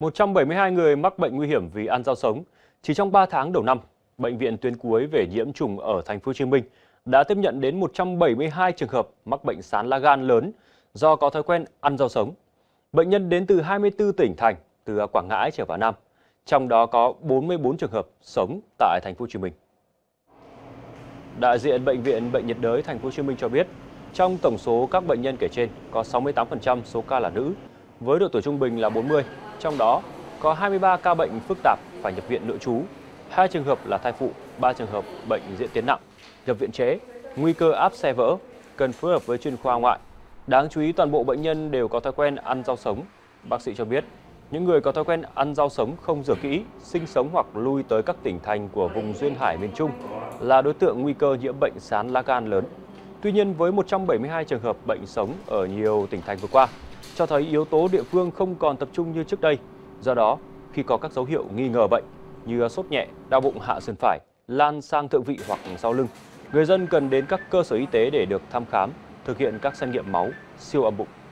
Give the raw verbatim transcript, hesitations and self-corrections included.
một trăm bảy mươi hai người mắc bệnh nguy hiểm vì ăn rau sống. Chỉ trong ba tháng đầu năm, bệnh viện tuyến cuối về nhiễm trùng ở thành phố Hồ Chí Minh đã tiếp nhận đến một trăm bảy mươi hai trường hợp mắc bệnh sán lá gan lớn do có thói quen ăn rau sống. Bệnh nhân đến từ hai mươi tư tỉnh thành, từ Quảng Ngãi trở vào Nam. Trong đó có bốn mươi tư trường hợp sống tại thành phố Hồ Chí Minh. Đại diện bệnh viện Bệnh nhiệt đới thành phố Hồ Chí Minh cho biết, trong tổng số các bệnh nhân kể trên có sáu mươi tám phần trăm số ca là nữ, với độ tuổi trung bình là bốn mươi. Trong đó có hai mươi ba ca bệnh phức tạp phải nhập viện nội trú, hai trường hợp là thai phụ, ba trường hợp bệnh diễn tiến nặng, nhập viện trễ, nguy cơ áp xe vỡ, cần phối hợp với chuyên khoa ngoại. Đáng chú ý, toàn bộ bệnh nhân đều có thói quen ăn rau sống. Bác sĩ cho biết, những người có thói quen ăn rau sống không rửa kỹ, sinh sống hoặc lui tới các tỉnh thành của vùng duyên hải miền Trung là đối tượng nguy cơ nhiễm bệnh sán lá gan lớn. Tuy nhiên, với một trăm bảy mươi hai trường hợp bệnh sống ở nhiều tỉnh thành vừa qua, cho thấy yếu tố địa phương không còn tập trung như trước đây. Do đó, khi có các dấu hiệu nghi ngờ bệnh như sốt nhẹ, đau bụng hạ sườn phải, lan sang thượng vị hoặc sau lưng, người dân cần đến các cơ sở y tế để được thăm khám, thực hiện các xét nghiệm máu, siêu âm bụng.